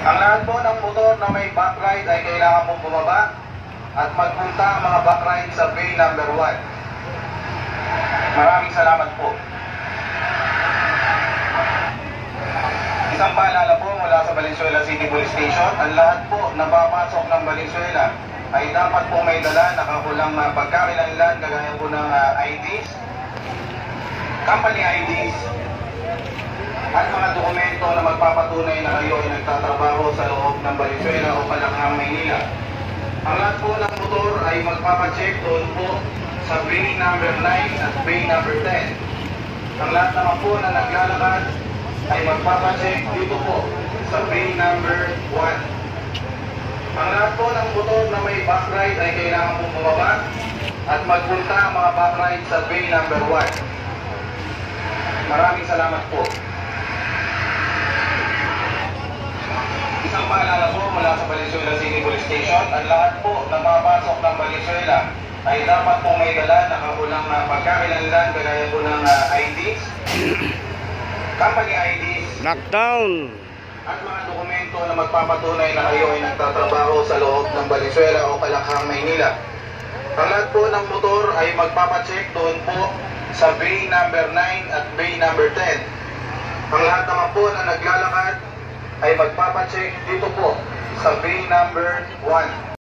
Ang lahat po ng motor na may backride ay kailangan pong bumaba at magpunta ang mga backride sa bay number 1. Maraming salamat po. Isang paalala po mula sa Valenzuela City Police Station, ang lahat po na papasok ng Valenzuela ay dapat po may dala nakakulang pagkakilanlan kagaya po ng IDs, company IDs, at mga dokumento na magpapatunay na kayo ay nagtatrabaho sa loob ng Valenzuela o Palacanang, Maynila. Ang lahat po ng motor ay magpapacheck doon po sa bay number 9 at bay number 10. Ang lahat naman po na naglalakad ay magpapacheck dito po sa bay number 1. Ang lahat po ng motor na may backride ay kailangan pong bumaba at magpunta ang mga backride sa bay number 1. Maraming salamat po. Isang paalala po mula sa Valenzuela City Police Station, ang lahat po na papasok ng Valenzuela ay dapat po may dala nakakulang pagkakilanlan kagaya po ng IDs, company IDs, Knockdown! at mga dokumento na magpapatunay na kayo ay nagtatrabaho sa loob ng Valenzuela o Palacanang, Maynila. Ang lahat po ng motor ay magpapacheck doon po sa bay number 9 at bay number 10. Ang lahat naman po na naglalakad ay magpapacheck dito po sa bay number 1.